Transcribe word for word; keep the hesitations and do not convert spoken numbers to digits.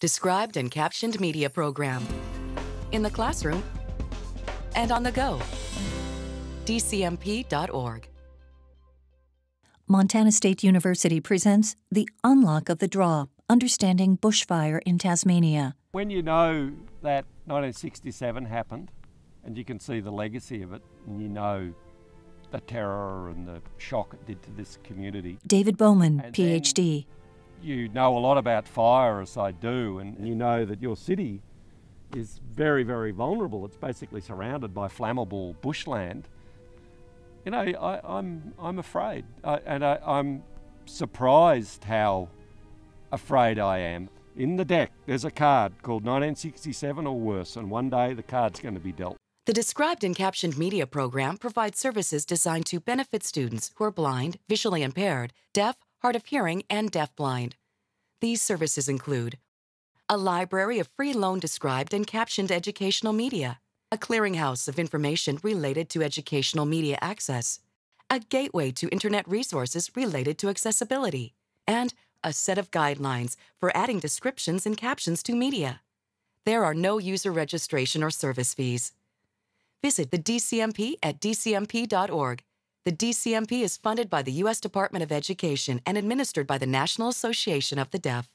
described and captioned media program. In the classroom and on the go. D C M P dot org. Montana State University presents The Unlock of the Draw, Understanding Bushfire in Tasmania. When you know that nineteen sixty-seven happened, and you can see the legacy of it, and you know the terror and the shock it did to this community. David Bowman, And P H D. You know a lot about fire, as I do, and you know that your city is very, very vulnerable. It's basically surrounded by flammable bushland. You know, I, I'm I'm afraid, I, and I, I'm surprised how afraid I am. In the deck, there's a card called nineteen sixty-seven or worse, and one day the card's going to be dealt. The described and captioned media program provides services designed to benefit students who are blind, visually impaired, deaf, hard of hearing, and deafblind. These services include a library of free loan described and captioned educational media, a clearinghouse of information related to educational media access, a gateway to internet resources related to accessibility, and a set of guidelines for adding descriptions and captions to media. There are no user registration or service fees. Visit the D C M P at D C M P dot org. The D C M P is funded by the U S Department of Education and administered by the National Association of the Deaf.